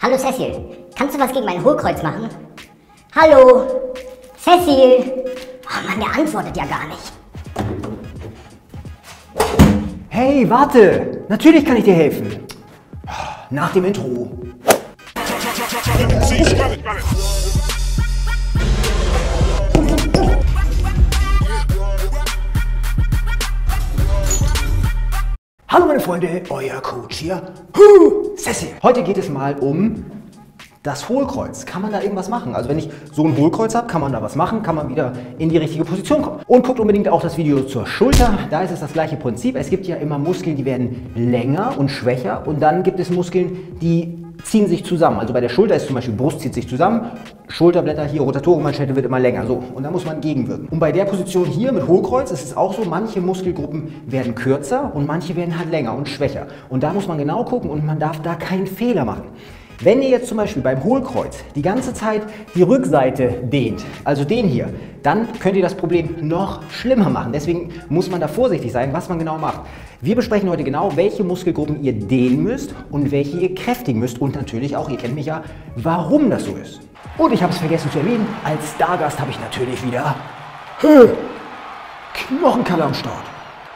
Hallo Cecil, kannst du was gegen mein Hohlkreuz machen? Hallo? Cecil? Oh Mann, der antwortet ja gar nicht. Hey, warte! Natürlich kann ich dir helfen. Nach dem Intro. Hallo meine Freunde, euer Coach hier, Cecil. Heute geht es mal um das Hohlkreuz. Kann man da irgendwas machen? Also wenn ich so ein Hohlkreuz habe, kann man da was machen, kann man wieder in die richtige Position kommen. Und guckt unbedingt auch das Video zur Schulter, da ist es das gleiche Prinzip. Es gibt ja immer Muskeln, die werden länger und schwächer und dann gibt es Muskeln, die ziehen sich zusammen. Also bei der Schulter ist zum Beispiel Brust zieht sich zusammen, Schulterblätter hier, Rotatorenmanschette wird immer länger. So, und da muss man gegenwirken. Und bei der Position hier mit Hohlkreuz ist es auch so, manche Muskelgruppen werden kürzer und manche werden halt länger und schwächer. Und da muss man genau gucken und man darf da keinen Fehler machen. Wenn ihr jetzt zum Beispiel beim Hohlkreuz die ganze Zeit die Rückseite dehnt, also den hier, dann könnt ihr das Problem noch schlimmer machen. Deswegen muss man da vorsichtig sein, was man genau macht. Wir besprechen heute genau, welche Muskelgruppen ihr dehnen müsst und welche ihr kräftigen müsst. Und natürlich auch, ihr kennt mich ja, warum das so ist. Und ich habe es vergessen zu erwähnen, als Stargast habe ich natürlich wieder Knochenkalle am Start.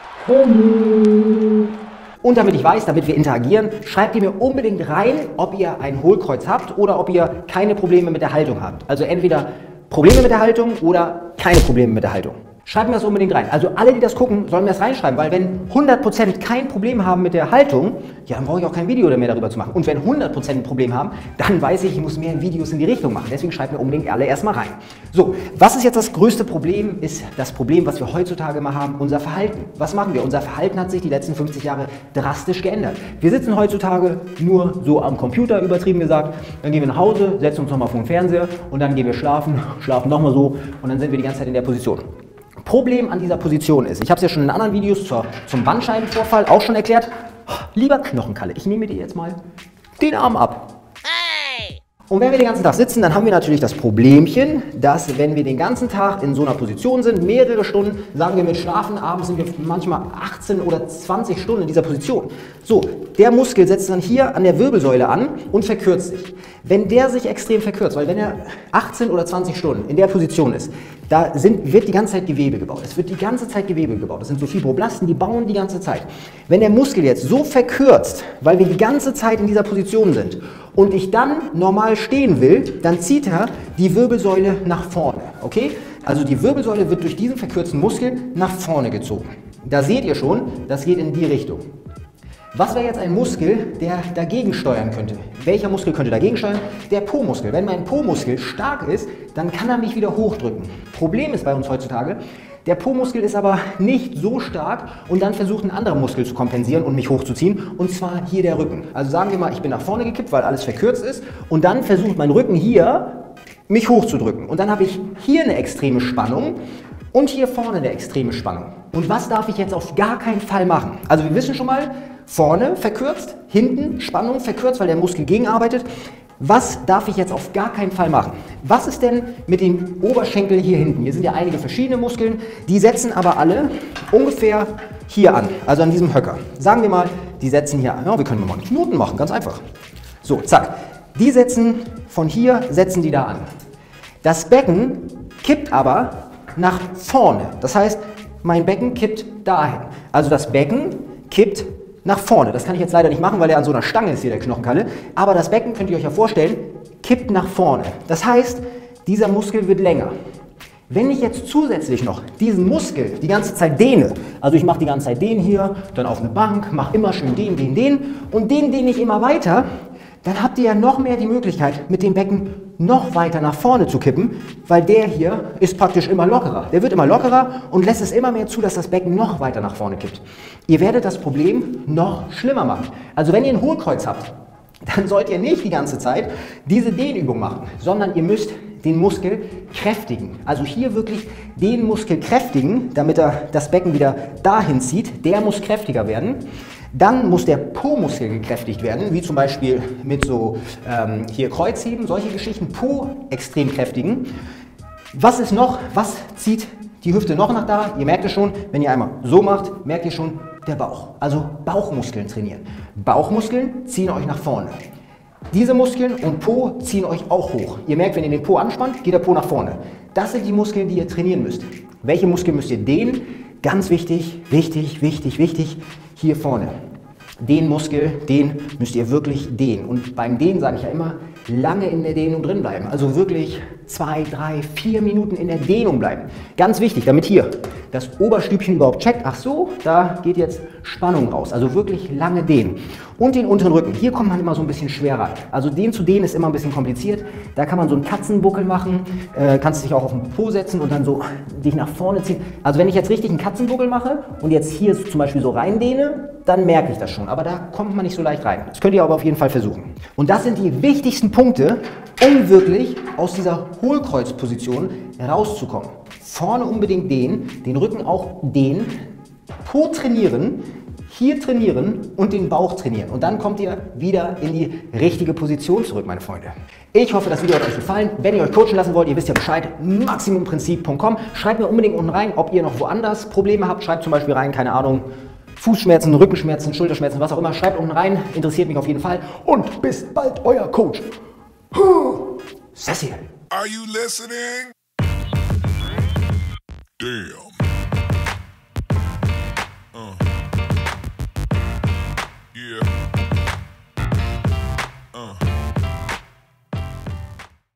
Und damit ich weiß, damit wir interagieren, schreibt ihr mir unbedingt rein, ob ihr ein Hohlkreuz habt oder ob ihr keine Probleme mit der Haltung habt. Also entweder Probleme mit der Haltung oder keine Probleme mit der Haltung. Schreibt mir das unbedingt rein. Also alle, die das gucken, sollen mir das reinschreiben, weil wenn 100% kein Problem haben mit der Haltung, ja, dann brauche ich auch kein Video mehr darüber zu machen. Und wenn 100% ein Problem haben, dann weiß ich, ich muss mehr Videos in die Richtung machen. Deswegen schreibt mir unbedingt alle erstmal rein. So, was ist jetzt das größte Problem? Ist das Problem, was wir heutzutage mal haben, unser Verhalten. Was machen wir? Unser Verhalten hat sich die letzten 50 Jahre drastisch geändert. Wir sitzen heutzutage nur so am Computer, übertrieben gesagt, dann gehen wir nach Hause, setzen uns nochmal vor den Fernseher und dann gehen wir schlafen nochmal so und dann sind wir die ganze Zeit in der Position. Problem an dieser Position ist, ich habe es ja schon in anderen Videos zum Bandscheibenvorfall auch schon erklärt, lieber Knochenkalle, ich nehme dir jetzt mal den Arm ab. Und wenn wir den ganzen Tag sitzen, dann haben wir natürlich das Problemchen, dass wenn wir den ganzen Tag in so einer Position sind, mehrere Stunden, sagen wir mit Schlafen, abends sind wir manchmal 18 oder 20 Stunden in dieser Position. So, der Muskel setzt dann hier an der Wirbelsäule an und verkürzt sich. Wenn der sich extrem verkürzt, weil wenn er 18 oder 20 Stunden in der Position ist, da wird die ganze Zeit Gewebe gebaut. Es wird die ganze Zeit Gewebe gebaut. Das sind so Fibroblasten, die bauen die ganze Zeit. Wenn der Muskel jetzt so verkürzt, weil wir die ganze Zeit in dieser Position sind und ich dann normal stehen will, dann zieht er die Wirbelsäule nach vorne. Okay? Also die Wirbelsäule wird durch diesen verkürzten Muskel nach vorne gezogen. Da seht ihr schon, das geht in die Richtung. Was wäre jetzt ein Muskel, der dagegen steuern könnte? Welcher Muskel könnte dagegen steuern? Der Po-Muskel. Wenn mein Po-Muskel stark ist, dann kann er mich wieder hochdrücken. Problem ist bei uns heutzutage, der Po-Muskel ist aber nicht so stark und dann versucht ein anderer Muskel zu kompensieren und mich hochzuziehen, und zwar hier der Rücken. Also sagen wir mal, ich bin nach vorne gekippt, weil alles verkürzt ist, und dann versucht mein Rücken hier mich hochzudrücken. Und dann habe ich hier eine extreme Spannung und hier vorne eine extreme Spannung. Und was darf ich jetzt auf gar keinen Fall machen? Also wir wissen schon mal, vorne verkürzt, hinten Spannung verkürzt, weil der Muskel gegenarbeitet. Was darf ich jetzt auf gar keinen Fall machen? Was ist denn mit dem Oberschenkel hier hinten? Hier sind ja einige verschiedene Muskeln, die setzen aber alle ungefähr hier an, also an diesem Höcker. Sagen wir mal, die setzen hier an. Ja, wir können mal einen Knoten machen, ganz einfach. So, zack. Die setzen, von hier setzen die da an. Das Becken kippt aber nach vorne. Das heißt, mein Becken kippt dahin. Also das Becken kippt nach vorne. Das kann ich jetzt leider nicht machen, weil er an so einer Stange ist hier, der Knochenkalle. Aber das Becken, könnt ihr euch ja vorstellen, kippt nach vorne. Das heißt, dieser Muskel wird länger. Wenn ich jetzt zusätzlich noch diesen Muskel die ganze Zeit dehne, also ich mache die ganze Zeit den hier, dann auf eine Bank, mache immer schön den und den dehne ich immer weiter, dann habt ihr ja noch mehr die Möglichkeit, mit dem Becken noch weiter nach vorne zu kippen, weil der hier ist praktisch immer lockerer. Der wird immer lockerer und lässt es immer mehr zu, dass das Becken noch weiter nach vorne kippt. Ihr werdet das Problem noch schlimmer machen. Also wenn ihr ein Hohlkreuz habt, dann sollt ihr nicht die ganze Zeit diese Dehnübung machen, sondern ihr müsst den Muskel kräftigen. Also hier wirklich den Muskel kräftigen, damit er das Becken wieder dahin zieht. Der muss kräftiger werden. Dann muss der Po-Muskel gekräftigt werden, wie zum Beispiel mit so hier Kreuzheben, solche Geschichten. Po extrem kräftigen. Was ist noch? Was zieht die Hüfte noch nach da? Ihr merkt es schon, wenn ihr einmal so macht, merkt ihr schon, der Bauch. Also Bauchmuskeln trainieren. Bauchmuskeln ziehen euch nach vorne. Diese Muskeln und Po ziehen euch auch hoch. Ihr merkt, wenn ihr den Po anspannt, geht der Po nach vorne. Das sind die Muskeln, die ihr trainieren müsst. Welche Muskeln müsst ihr dehnen? Ganz wichtig, wichtig, hier vorne. Den Muskel, den müsst ihr wirklich dehnen. Und beim Dehnen sage ich ja immer, lange in der Dehnung drin bleiben. Also wirklich 2, 3, 4 Minuten in der Dehnung bleiben. Ganz wichtig, damit hier das Oberstübchen überhaupt checkt. Ach so, da geht jetzt Spannung raus. Also wirklich lange dehnen. Und den unteren Rücken. Hier kommt man immer so ein bisschen schwerer. Also den zu dehnen ist immer ein bisschen kompliziert. Da kann man so einen Katzenbuckel machen. Kannst dich auch auf den Po setzen und dann so dich nach vorne ziehen. Also wenn ich jetzt richtig einen Katzenbuckel mache und jetzt hier zum Beispiel so reindehne, dann merke ich das schon. Aber da kommt man nicht so leicht rein. Das könnt ihr aber auf jeden Fall versuchen. Und das sind die wichtigsten Punkte, um wirklich aus dieser Hohlkreuzposition rauszukommen. Vorne unbedingt dehnen, den Rücken auch dehnen, Po trainieren, hier trainieren und den Bauch trainieren. Und dann kommt ihr wieder in die richtige Position zurück, meine Freunde. Ich hoffe, das Video hat euch gefallen. Wenn ihr euch coachen lassen wollt, ihr wisst ja Bescheid, maximumprinzip.com. Schreibt mir unbedingt unten rein, ob ihr noch woanders Probleme habt. Schreibt zum Beispiel rein, keine Ahnung, Fußschmerzen, Rückenschmerzen, Schulterschmerzen, was auch immer. Schreibt unten rein, interessiert mich auf jeden Fall. Und bis bald, euer Coach. Cecil. Are you listening? Damn.